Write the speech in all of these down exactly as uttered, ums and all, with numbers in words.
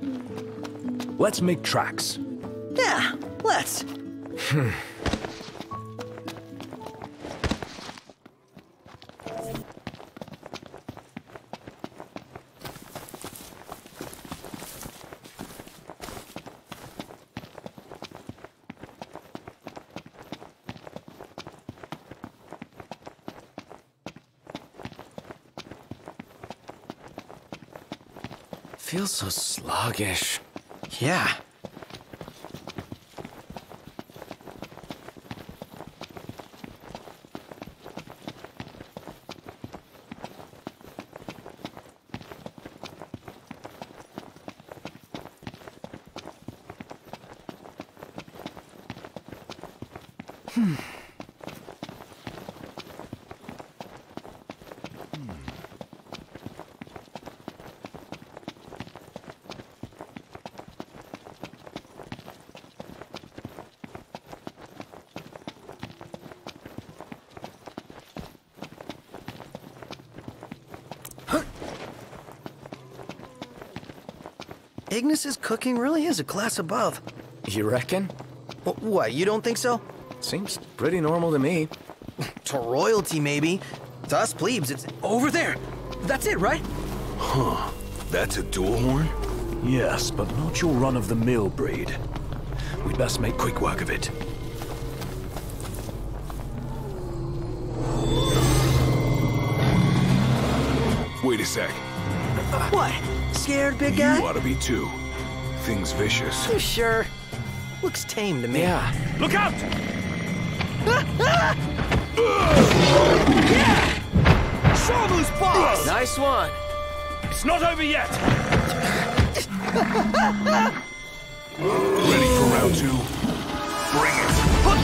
Let's make tracks. Yeah, let's. Hmm. Feels so sluggish. Yeah. Hmm. Ignis's cooking really is a class above. You reckon? Wh what, you don't think so? Seems pretty normal to me. To royalty, maybe. To us plebes, it's over there. That's it, right? Huh. That's a dual horn? Yes, but not your run-of-the-mill breed. We'd best make quick work of it. Wait a sec. What? Scared, big guy? You ought to be too. Thing's vicious. You sure? Looks tame to me. Yeah. Look out! Yeah! Shovu's boss! Nice one. It's not over yet! Ready for round two? Bring it!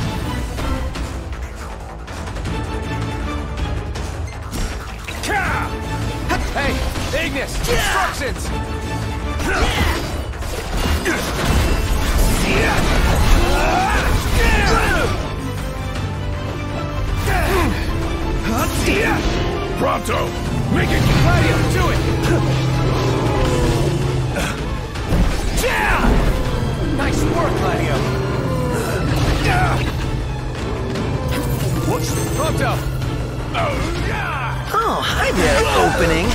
Hey, Ignis! Instructions! Pronto! Make it! Gladio, do it! Nice work, Gladio! What's Pronto! Oh, hi there, opening.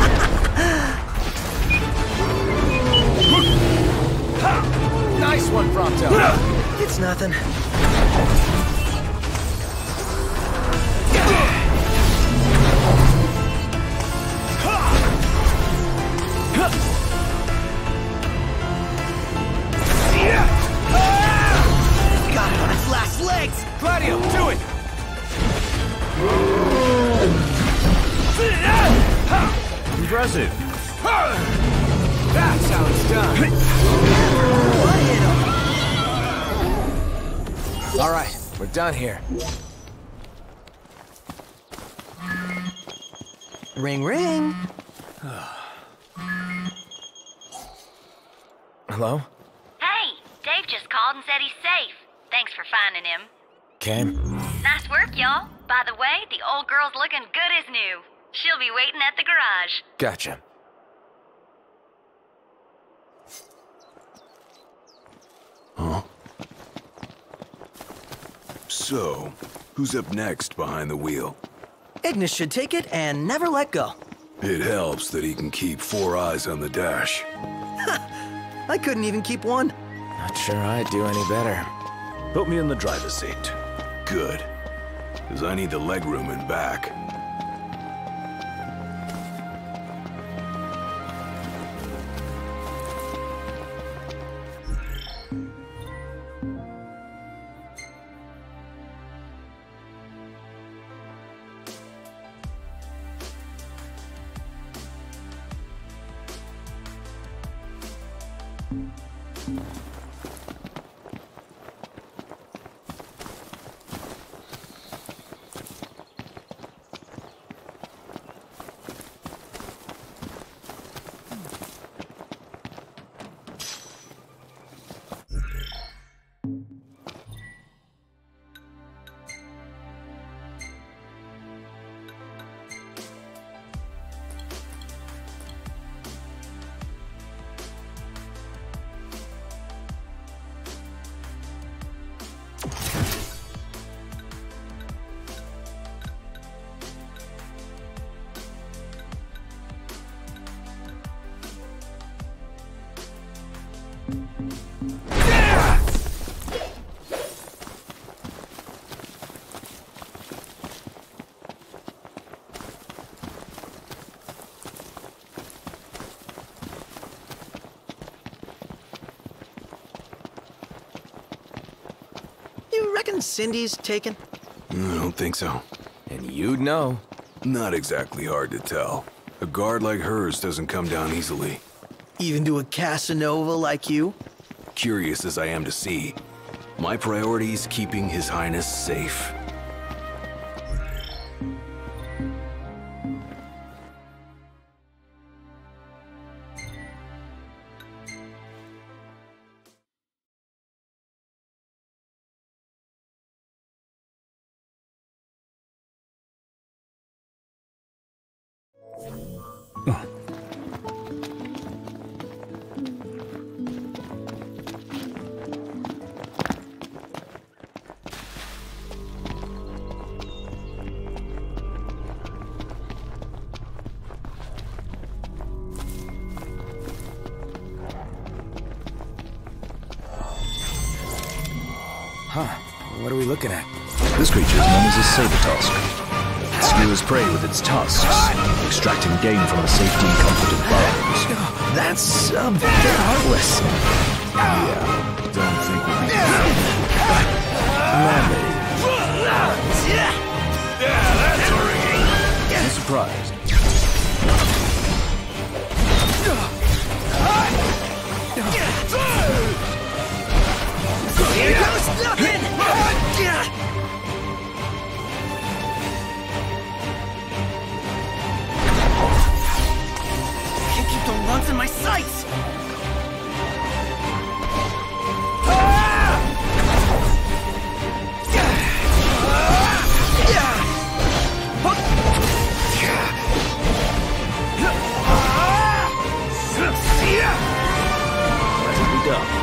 Nice one, Pronto! It's nothing. Got it on its last legs! Gladio, do it! impressive? That's how it's done. All right, we're done here. Ring, ring. Hello? Hey, Dave just called and said he's safe. Thanks for finding him. Okay. Nice work, y'all. By the way, the old girl's looking good as new. She'll be waiting at the garage. Gotcha. Huh? So, who's up next behind the wheel? Ignis should take it and never let go. It helps that he can keep four eyes on the dash. I couldn't even keep one. Not sure I'd do any better. Put me in the driver's seat. Good. Because I need the legroom in back. reckon Cindy's taken? I don't think so. And you'd know. Not exactly hard to tell. A guard like hers doesn't come down easily. Even to a Casanova like you? Curious as I am to see, my priority is keeping His Highness safe. Huh. What are we looking at? This creature is known as a saber-tusk. It skewers prey with its tusks, extracting gain from the safety and comfort of burrows. That's a bit heartless. Yeah, don't think we'll be... I'm surprised. Here goes nothing! Can't keep the runs in my sights! Let it be done.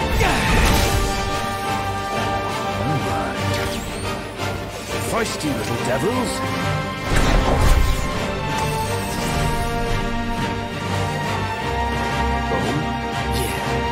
Feisty little devils. Oh, yeah.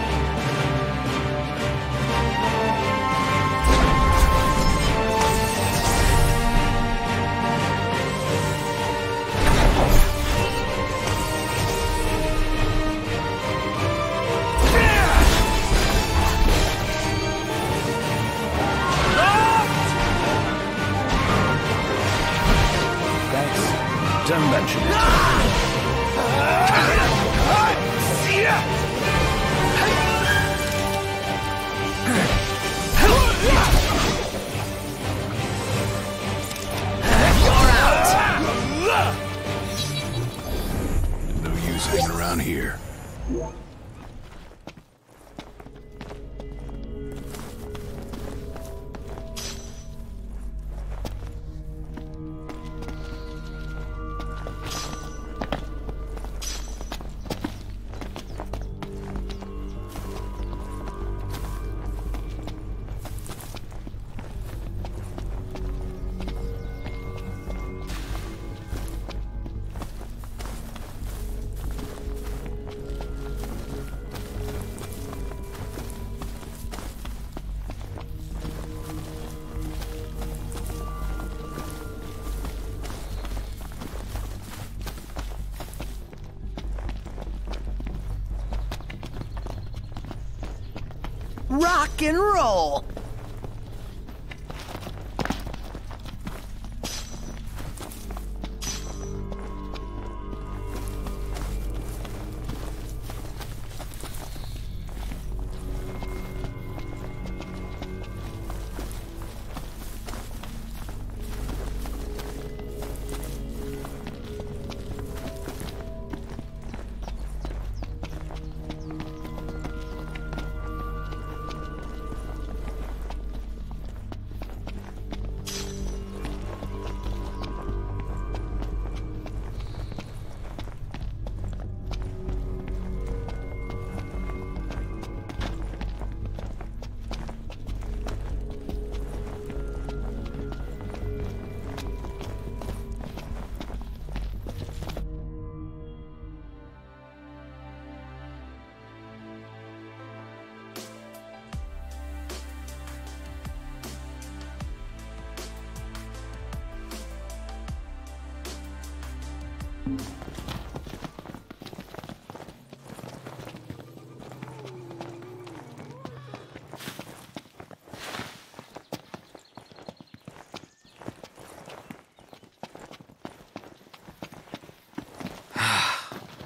Don't mention it. No use hanging around here. Rock and roll!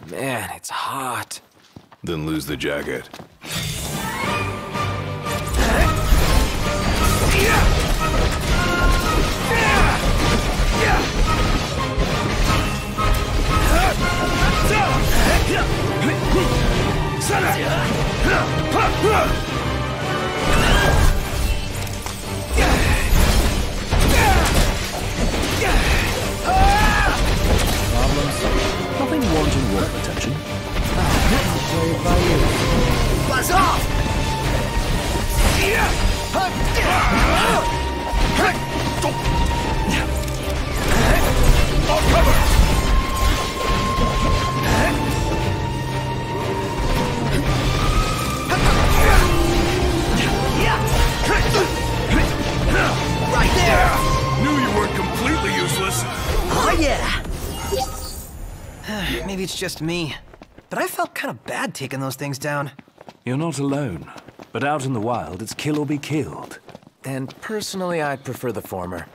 Man, it's hot. Then lose the jacket. Nothing wanting work attention. Buzz off! All cover! Right there! Knew you weren't completely useless. Oh yeah! Maybe it's just me, but I felt kind of bad taking those things down. You're not alone. But out in the wild, it's kill or be killed. And personally, I'd prefer the former.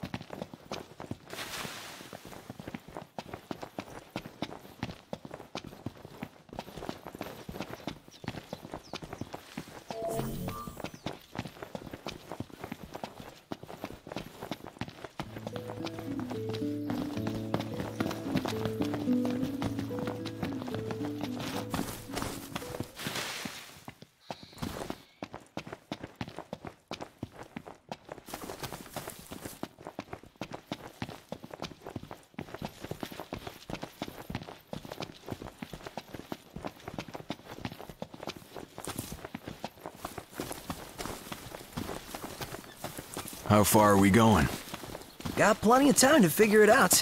How far are we going? Got plenty of time to figure it out.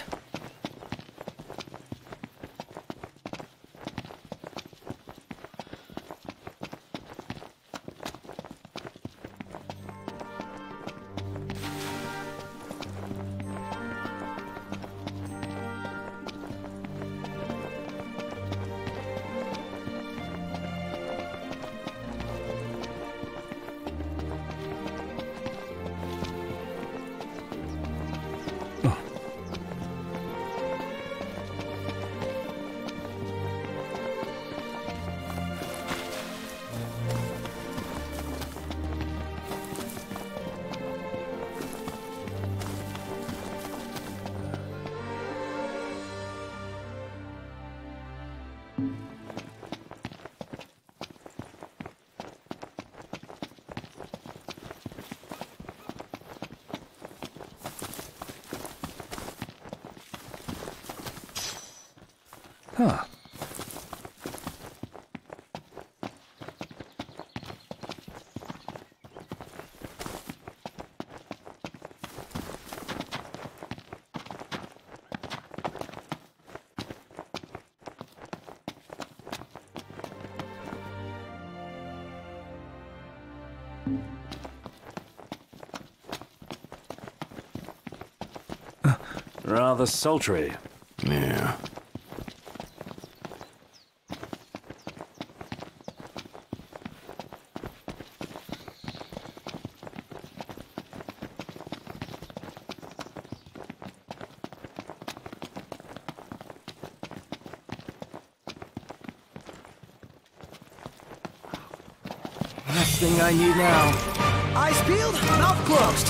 Huh. Rather sultry. Yeah. Last thing I need now. Eyes peeled, mouth closed.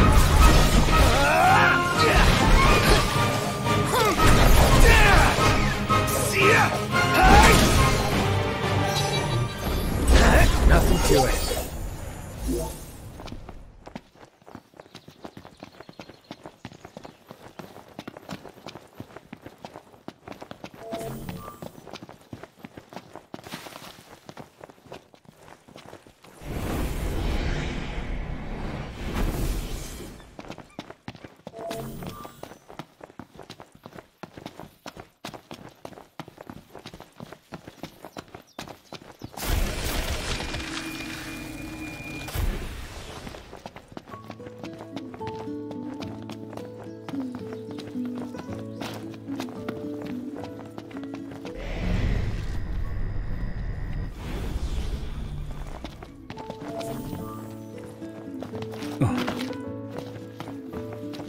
Nothing to it.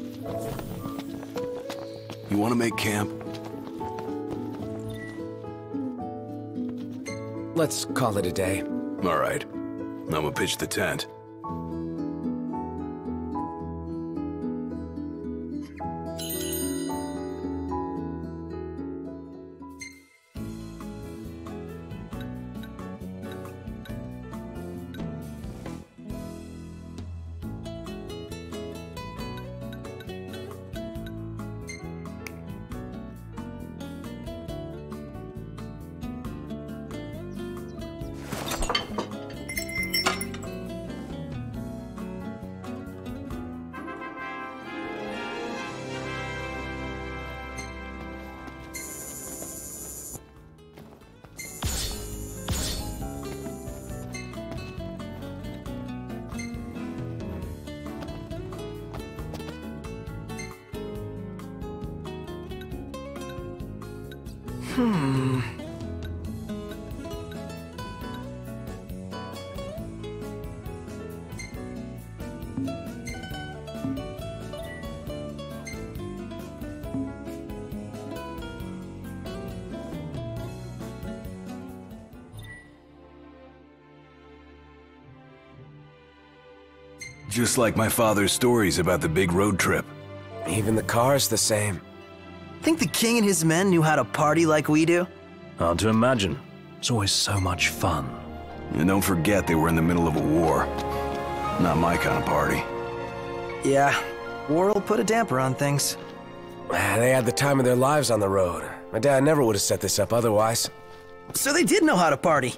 You want to make camp? let's call it a day. All right. I'm gonna pitch the tent. Hmm. Just like my father's stories about the big road trip. Even the car's the same. Think the king and his men knew how to party like we do? Hard to imagine. It's always so much fun. And don't forget they were in the middle of a war. Not my kind of party. Yeah, war will put a damper on things. Ah, They had the time of their lives on the road. My dad never would have set this up otherwise. So they did know how to party.